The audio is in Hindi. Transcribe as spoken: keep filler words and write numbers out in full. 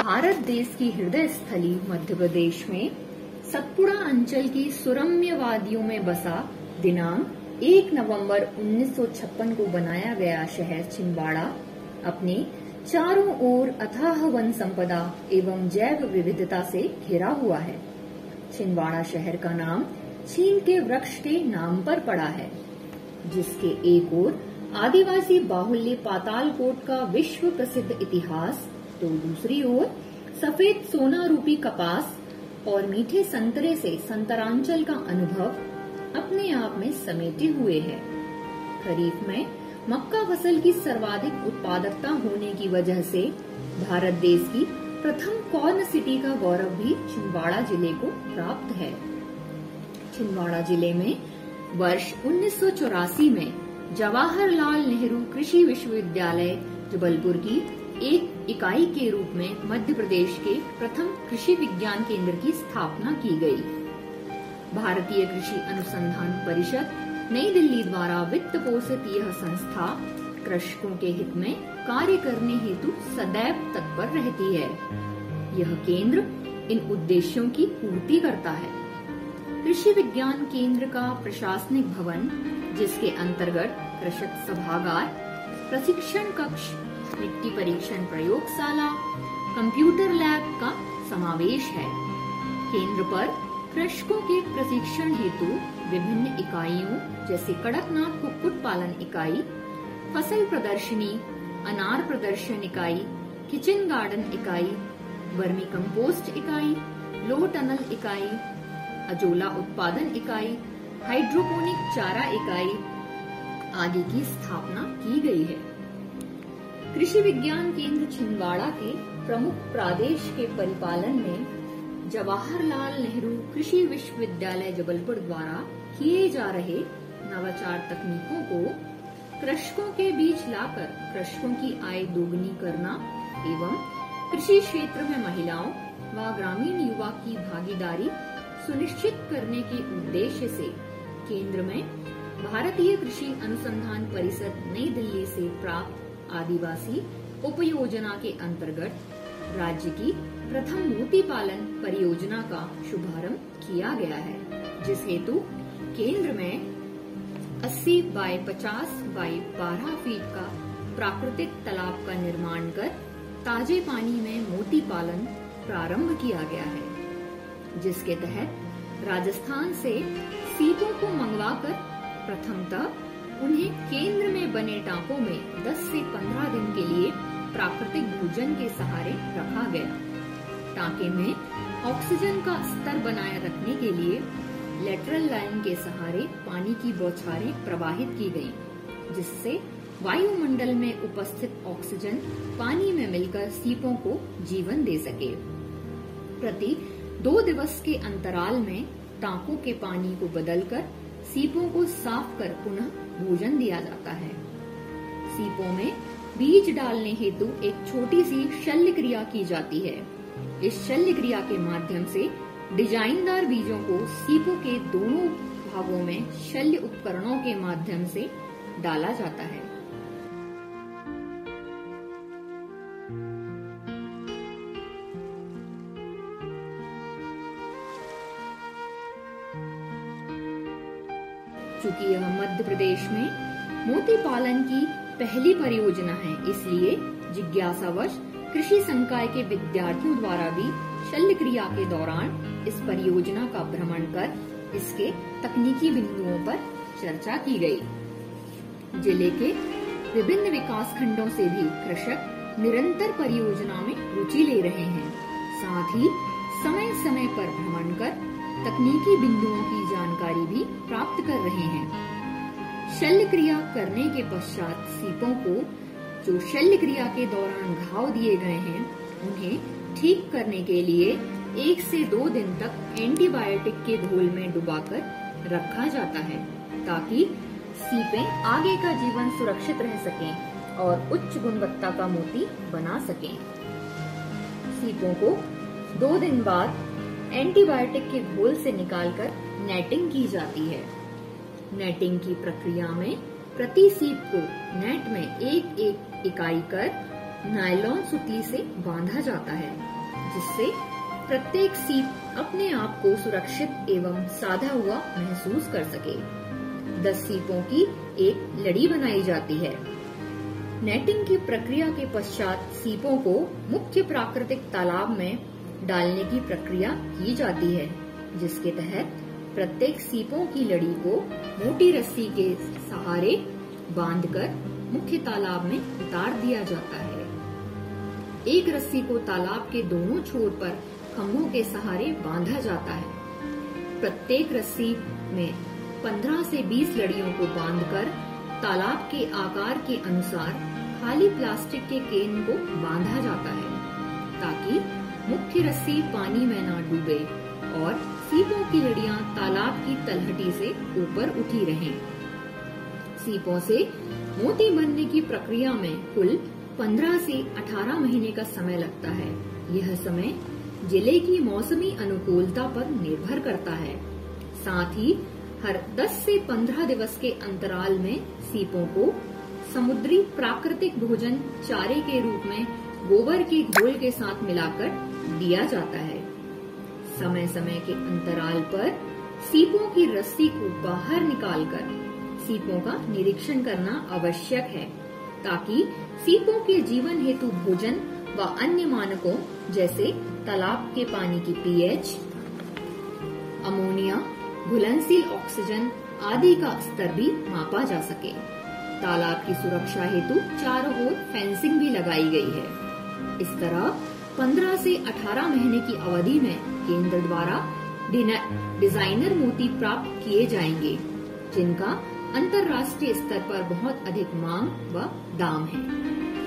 भारत देश की हृदय स्थली मध्य प्रदेश में सतपुड़ा अंचल की सुरम्य वादियों में बसा दिनांक एक नवंबर उन्नीस सौ छप्पन को बनाया गया शहर छिंदवाड़ा अपने चारों ओर अथाह वन संपदा एवं जैव विविधता से घिरा हुआ है। छिंदवाड़ा शहर का नाम छीन के वृक्ष के नाम पर पड़ा है, जिसके एक ओर आदिवासी बाहुल्य पातालकोट का विश्व प्रसिद्ध इतिहास तो दूसरी ओर सफेद सोना रूपी कपास और मीठे संतरे से संतरांचल का अनुभव अपने आप में समेटे हुए है। खरीफ में मक्का फसल की सर्वाधिक उत्पादकता होने की वजह से भारत देश की प्रथम कॉर्न सिटी का गौरव भी छिंदवाड़ा जिले को प्राप्त है। छिंदवाड़ा जिले में वर्ष उन्नीस सौ चौरासी में जवाहरलाल नेहरू कृषि विश्वविद्यालय जबलपुर की एक इकाई के रूप में मध्य प्रदेश के प्रथम कृषि विज्ञान केंद्र की स्थापना की गई। भारतीय कृषि अनुसंधान परिषद नई दिल्ली द्वारा वित्त पोषित यह संस्था कृषकों के हित में कार्य करने हेतु सदैव तत्पर रहती है। यह केंद्र इन उद्देश्यों की पूर्ति करता है। कृषि विज्ञान केंद्र का प्रशासनिक भवन, जिसके अंतर्गत कृषक सभागार, प्रशिक्षण कक्ष, मिट्टी परीक्षण प्रयोगशाला, कंप्यूटर लैब का समावेश है। केंद्र पर कृषकों के प्रशिक्षण हेतु विभिन्न इकाइयों जैसे कड़कनाथ कुक्कुट पालन इकाई, फसल प्रदर्शनी, अनार प्रदर्शन इकाई, किचन गार्डन इकाई, वर्मी कंपोस्ट इकाई, लो टनल इकाई, अजोला उत्पादन इकाई, हाइड्रोपोनिक चारा इकाई आदि की स्थापना की गई है। कृषि विज्ञान केंद्र छिंदवाड़ा के प्रमुख प्रादेश के परिपालन में जवाहरलाल नेहरू कृषि विश्वविद्यालय जबलपुर द्वारा किए जा रहे नवाचार तकनीकों को कृषकों के बीच लाकर कृषकों की आय दोगुनी करना एवं कृषि क्षेत्र में महिलाओं व ग्रामीण युवा की भागीदारी सुनिश्चित करने के उद्देश्य से केंद्र में भारतीय कृषि अनुसंधान परिषद नई दिल्ली से प्राप्त आदिवासी उपयोजना के अंतर्गत राज्य की प्रथम मोती पालन परियोजना का शुभारंभ किया गया है, जिस हेतु केंद्र में अस्सी बाय पचास बाय बारह फीट का प्राकृतिक तालाब का निर्माण कर ताजे पानी में मोती पालन प्रारंभ किया गया है, जिसके तहत राजस्थान से सीपों को मंगवाकर प्रथमतः उन्हें केंद्र में बने टांकों में दस से पंद्रह दिन के लिए प्राकृतिक भोजन के सहारे रखा गया। टांके में ऑक्सीजन का स्तर बनाए रखने के लिए लेटरल लाइन के सहारे पानी की बौछारें प्रवाहित की गयी, जिससे वायुमंडल में उपस्थित ऑक्सीजन पानी में मिलकर सीपों को जीवन दे सके। प्रति दो दिवस के अंतराल में टांकों के पानी को बदलकर सीपों को साफ कर पुनः भोजन दिया जाता है। सीपों में बीज डालने हेतु एक छोटी सी शल्य क्रिया की जाती है। इस शल्य क्रिया के माध्यम से डिजाइनदार बीजों को सीपों के दोनों भागों में शल्य उपकरणों के माध्यम से डाला जाता है। चूंकि यह मध्य प्रदेश में मोती पालन की पहली परियोजना है, इसलिए जिज्ञासावश कृषि संकाय के विद्यार्थियों द्वारा भी शल्य क्रिया के दौरान इस परियोजना का भ्रमण कर इसके तकनीकी बिंदुओं पर चर्चा की गई। जिले के विभिन्न विकास खंडों से भी कृषक निरंतर परियोजना में रुचि ले रहे हैं, साथ ही समय समय पर भ्रमण कर तकनीकी बिंदुओं की जानकारी भी प्राप्त कर रहे हैं। शल्य क्रिया करने के पश्चात सीपों को जो शल्य क्रिया के दौरान घाव दिए गए हैं, उन्हें ठीक करने के लिए एक से दो दिन तक एंटीबायोटिक के घोल में डुबाकर रखा जाता है, ताकि सीपें आगे का जीवन सुरक्षित रह सकें और उच्च गुणवत्ता का मोती बना सकें। सीपों को दो दिन बाद एंटीबायोटिक के घोल से निकालकर नेटिंग की जाती है। नेटिंग की प्रक्रिया में प्रति सीप को नेट में एक एक इकाई कर नायलॉन सुतली से बांधा जाता है। जिससे प्रत्येक सीप अपने आप को सुरक्षित एवं साधा हुआ महसूस कर सके। दस सीपों की एक लड़ी बनाई जाती है। नेटिंग की प्रक्रिया के पश्चात सीपों को मुख्य प्राकृतिक तालाब में डालने की प्रक्रिया की जाती है, जिसके तहत प्रत्येक सीपों की लड़ी को मोटी रस्सी के सहारे बांधकर मुख्य तालाब में उतार दिया जाता है। एक रस्सी को तालाब के दोनों छोर पर खंभों के सहारे बांधा जाता है। प्रत्येक रस्सी में पंद्रह से बीस लड़ियों को बांधकर तालाब के आकार के अनुसार खाली प्लास्टिक के केन को बांधा जाता है, ताकि मुख्य रस्सी पानी में न डूबे और सीपों की लड़ियां तालाब की तलहटी से ऊपर उठी रहें। सीपों से मोती बनने की प्रक्रिया में कुल पंद्रह से अठारह महीने का समय लगता है। यह समय जिले की मौसमी अनुकूलता पर निर्भर करता है। साथ ही हर दस से पंद्रह दिवस के अंतराल में सीपों को समुद्री प्राकृतिक भोजन चारे के रूप में गोबर के घोल के साथ मिलाकर दिया जाता है। समय समय के अंतराल पर सीपों की रस्सी को बाहर निकालकर सीपों का निरीक्षण करना आवश्यक है, ताकि सीपों के जीवन हेतु भोजन व अन्य मानकों जैसे तालाब के पानी की पीएच, अमोनिया, घुलनशील ऑक्सीजन आदि का स्तर भी मापा जा सके। तालाब की सुरक्षा हेतु चारों ओर फेंसिंग भी लगाई गई है। इस तरह पंद्रह से अठारह महीने की अवधि में केंद्र द्वारा डिजाइनर मोती प्राप्त किए जाएंगे, जिनका अंतर्राष्ट्रीय स्तर पर बहुत अधिक मांग व दाम है।